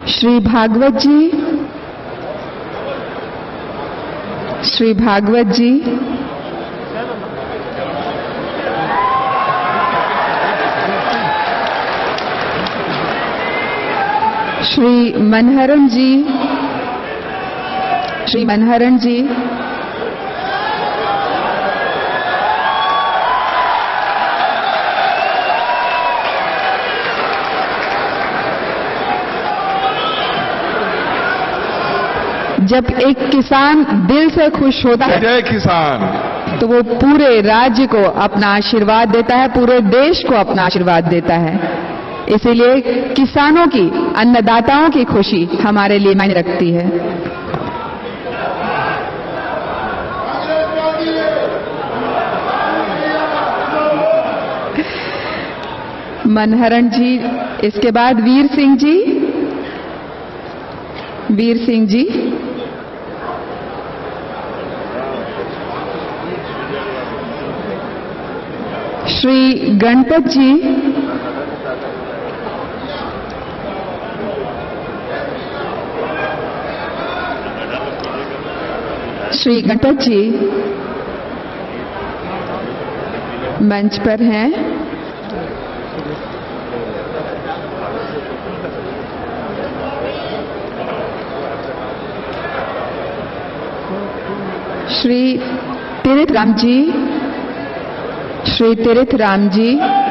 श्री भागवत जी, श्री भागवत जी, श्री मनहरण जी, श्री मनहरण जी, जब एक किसान दिल से खुश होता है, जय किसान, तो वो पूरे राज्य को अपना आशीर्वाद देता है, पूरे देश को अपना आशीर्वाद देता है। इसीलिए किसानों की, अन्नदाताओं की खुशी हमारे लिए मायने रखती है। मनहरण जी, इसके बाद वीर सिंह जी, वीर सिंह जी, श्री गणपत जी, श्री गणपत जी मंच पर हैं। श्री तीर्थ राम जी, श्री तीर्थ राम जी,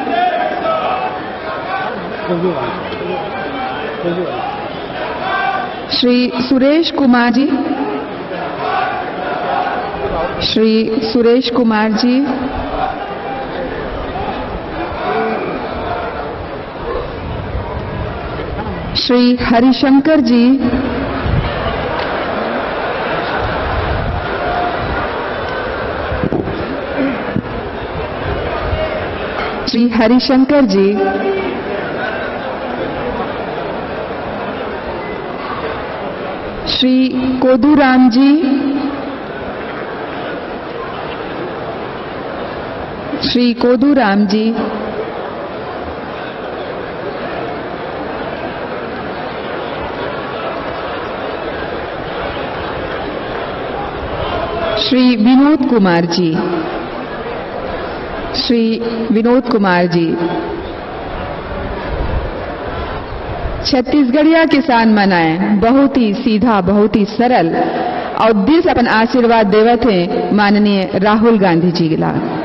श्री सुरेश कुमार जी, श्री सुरेश कुमार जी, श्री हरिशंकर जी, श्री हरिशंकर जी, श्री कोदूराम जी, श्री कोदूराम जी, श्री विनोद कुमार जी, श्री विनोद कुमार जी। छत्तीसगढ़िया किसान मनाए बहुत ही सीधा, बहुत ही सरल और दिल से अपन आशीर्वाद देवत हैं माननीय राहुल गांधी जी ला।